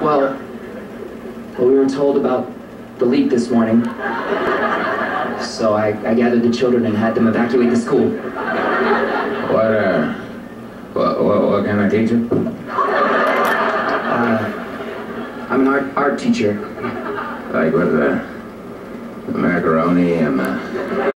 Well, we were told about the leak this morning. So I gathered the children and had them evacuate the school. What kind of teacher? I'm an art teacher. Like with the macaroni and the